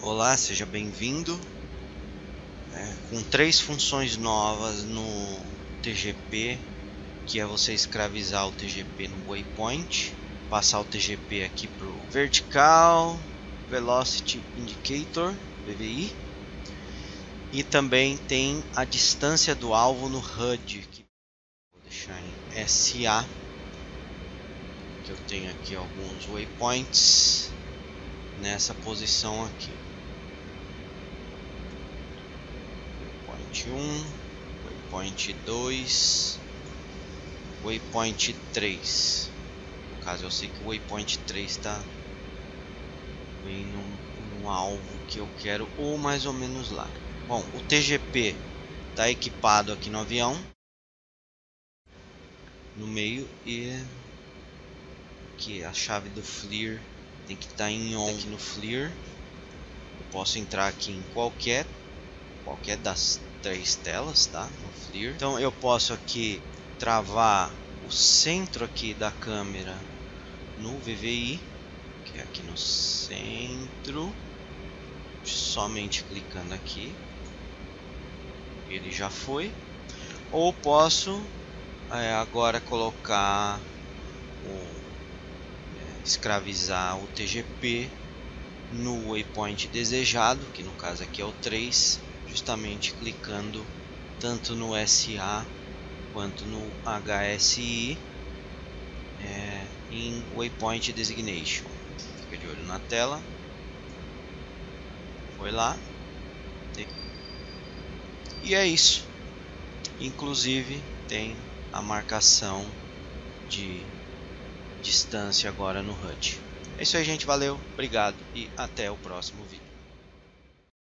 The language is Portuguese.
Olá, seja bem-vindo. Com 3 funções novas no TGP, que é você escravizar o TGP no waypoint, passar o TGP aqui para o Vertical Velocity Indicator, VVI, e também tem a distância do alvo no HUD, que vou deixar em SA, que eu tenho aqui alguns waypoints nessa posição aqui. Waypoint 1, Waypoint 2, Waypoint 3. No caso, eu sei que o Waypoint 3 está bem no alvo que eu quero, ou mais ou menos lá. Bom, o TGP está equipado aqui no avião, no meio, e aqui a chave do FLIR tem que estar em on aqui no FLIR. Eu posso entrar aqui em qualquer das 3 telas, tá? No FLIR. Então eu posso aqui travar o centro aqui da câmera no VVI, que é aqui no centro, somente clicando aqui, ele já foi. Ou posso agora colocar escravizar o TGP no waypoint desejado, que no caso aqui é o 3, justamente clicando tanto no SA quanto no HSI em Waypoint Designation. Fica de olho na tela. Foi lá. E é isso. Inclusive tem a marcação de distância agora no HUD. É isso aí, gente. Valeu, obrigado e até o próximo vídeo.